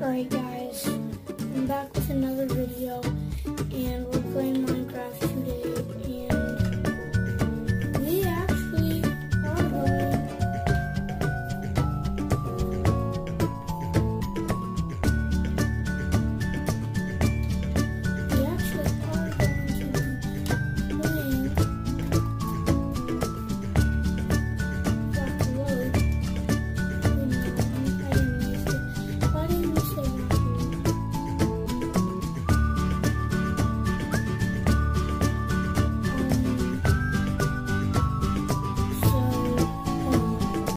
Alright guys, I'm back with another video, and we're playing